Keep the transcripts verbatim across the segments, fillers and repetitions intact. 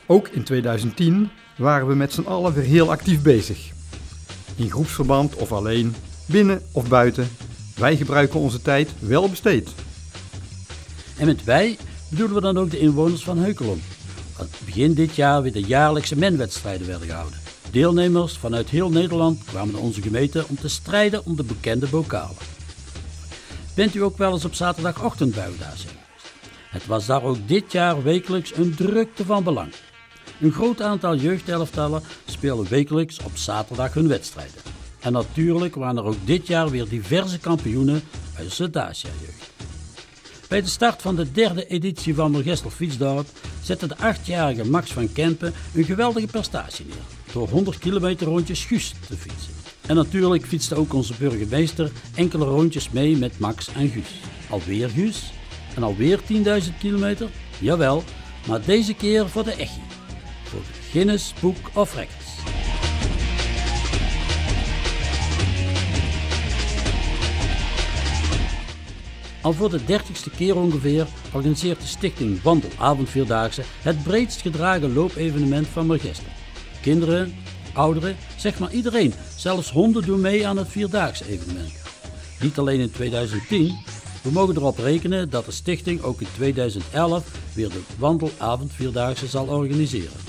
Ook in tweeduizend tien waren we met z'n allen weer heel actief bezig. In groepsverband of alleen, binnen of buiten, wij gebruiken onze tijd wel besteed. En met wij bedoelen we dan ook de inwoners van Heukelom. Want begin dit jaar weer de jaarlijkse menwedstrijden werden gehouden. Deelnemers vanuit heel Nederland kwamen naar onze gemeente om te strijden om de bekende bokalen. Bent u ook wel eens op zaterdagochtend bij Audacia geweest? Het was daar ook dit jaar wekelijks een drukte van belang. Een groot aantal jeugdelftallen spelen wekelijks op zaterdag hun wedstrijden. En natuurlijk waren er ook dit jaar weer diverse kampioenen uit de Audacia jeugd. Bij de start van de derde editie van Moergestel Fietsdorp zette de achtjarige Max van Kempen een geweldige prestatie neer. Door honderd kilometer rondjes Guus te fietsen. En natuurlijk fietste ook onze burgemeester enkele rondjes mee met Max en Guus. Alweer Guus en alweer tienduizend kilometer? Jawel, maar deze keer voor de Echi. Voor de Guinness Book of Records. Al voor de dertigste keer ongeveer organiseert de stichting Wandelavondvierdaagse het breedst gedragen loopevenement van Moergestel. Kinderen, ouderen, zeg maar iedereen, zelfs honden doen mee aan het vierdaagse evenement. Niet alleen in tweeduizend tien, we mogen erop rekenen dat de stichting ook in tweeduizend elf weer de Wandelavondvierdaagse zal organiseren.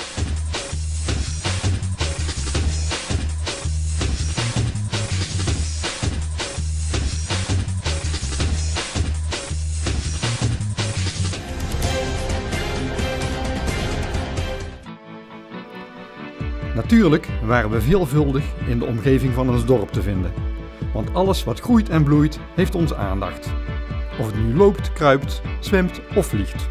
Natuurlijk waren we veelvuldig in de omgeving van ons dorp te vinden. Want alles wat groeit en bloeit heeft onze aandacht. Of het nu loopt, kruipt, zwemt of vliegt.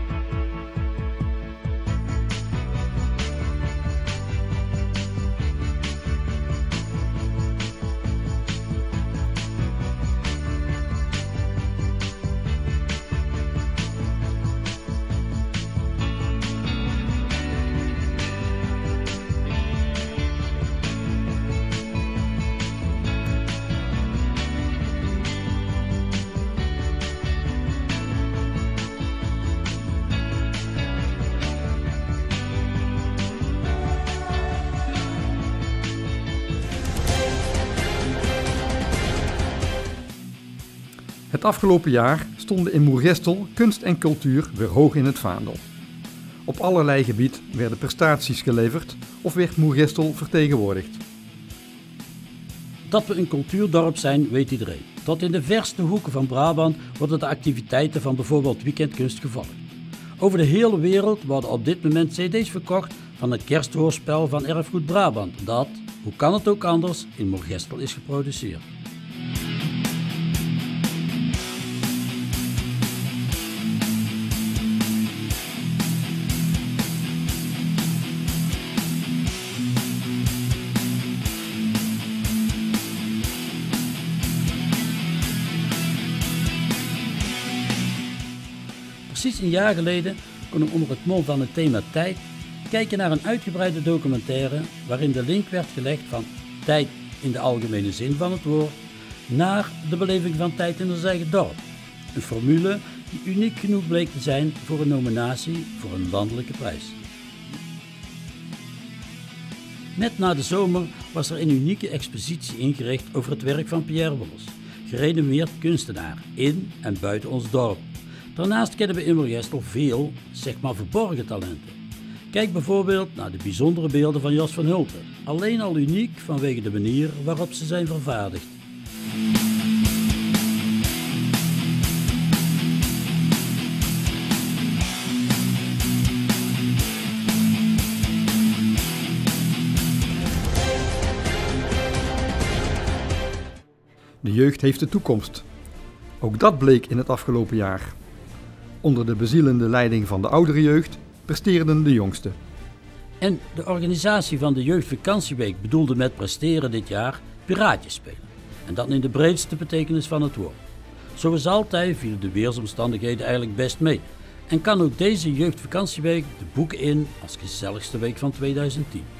Het afgelopen jaar stonden in Moergestel kunst en cultuur weer hoog in het vaandel. Op allerlei gebied werden prestaties geleverd of werd Moergestel vertegenwoordigd. Dat we een cultuurdorp zijn, weet iedereen. Tot in de verste hoeken van Brabant worden de activiteiten van bijvoorbeeld Weekendkunst gevolgd. Over de hele wereld worden op dit moment cd's verkocht van het kersthoorspel van Erfgoed Brabant, dat, hoe kan het ook anders, in Moergestel is geproduceerd. Precies een jaar geleden kon ik onder het mom van het thema tijd kijken naar een uitgebreide documentaire waarin de link werd gelegd van tijd in de algemene zin van het woord naar de beleving van tijd in ons eigen dorp. Een formule die uniek genoeg bleek te zijn voor een nominatie voor een landelijke prijs. Net na de zomer was er een unieke expositie ingericht over het werk van Pierre Wolles, gerenommeerd kunstenaar in en buiten ons dorp. Daarnaast kennen we in Moergestel veel, zeg maar verborgen talenten. Kijk bijvoorbeeld naar de bijzondere beelden van Jos van Hulten, alleen al uniek vanwege de manier waarop ze zijn vervaardigd. De jeugd heeft de toekomst. Ook dat bleek in het afgelopen jaar. Onder de bezielende leiding van de oudere jeugd presteerden de jongsten. En de organisatie van de Jeugdvakantieweek bedoelde met presteren dit jaar piraatjes spelen. En dat in de breedste betekenis van het woord. Zoals altijd vielen de weersomstandigheden eigenlijk best mee. En kan ook deze Jeugdvakantieweek de boeken in als gezelligste week van tweeduizend tien.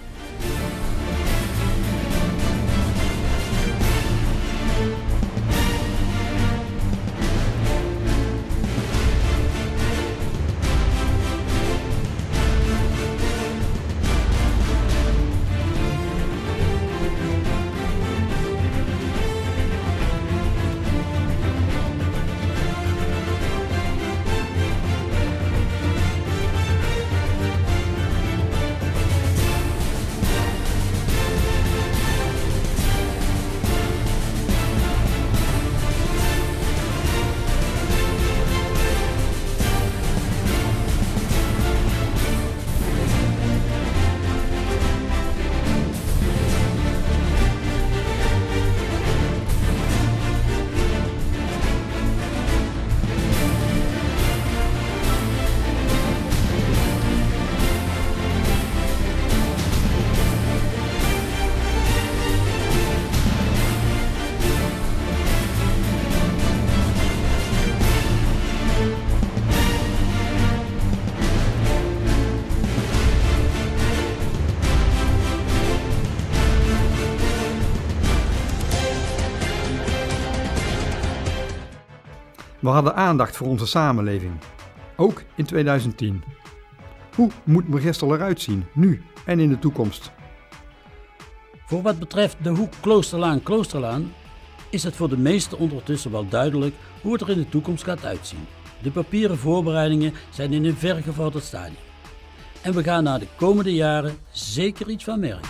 We hadden aandacht voor onze samenleving, ook in tweeduizend tien. Hoe moet Moergestel eruit zien, nu en in de toekomst? Voor wat betreft de hoek Kloosterlaan-Kloosterlaan is het voor de meesten ondertussen wel duidelijk hoe het er in de toekomst gaat uitzien. De papieren voorbereidingen zijn in een vergevorderd stadium. En we gaan na de komende jaren zeker iets van merken.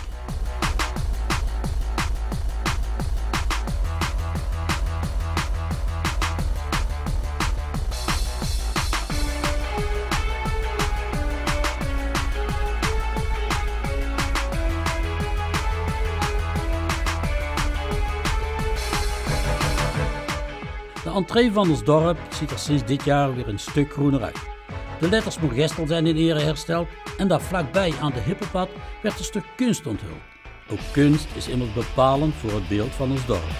De entree van ons dorp ziet er sinds dit jaar weer een stuk groener uit. De letters Moergestel zijn in ere hersteld en daar vlakbij aan de Hippenpad werd een stuk kunst onthuld. Ook kunst is immers bepalend voor het beeld van ons dorp.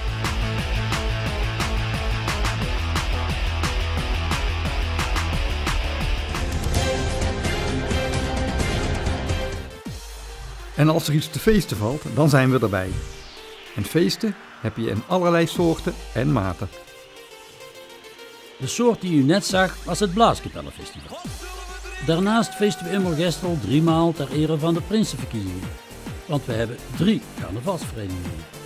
En als er iets te feesten valt, dan zijn we erbij. En feesten heb je in allerlei soorten en maten. De soort die u net zag was het Blaaskapellenfestival. Daarnaast feesten we in Moergestel driemaal ter ere van de Prinsenverkiezingen. Want we hebben drie carnavalsverenigingen.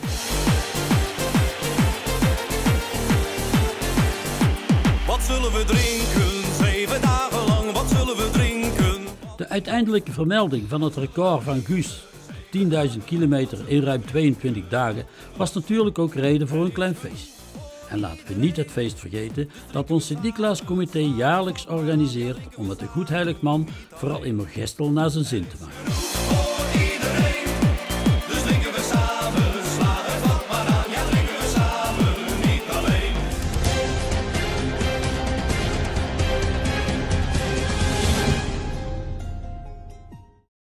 Wat zullen we drinken? Zeven dagen lang, wat zullen we drinken? De uiteindelijke vermelding van het record van Guus, tienduizend kilometer in ruim tweeëntwintig dagen, was natuurlijk ook reden voor een klein feest. En laten we niet het feest vergeten dat ons Sint-Nicolaas-comité jaarlijks organiseert om het de Goedheiligman vooral in Moergestel naar zijn zin te maken.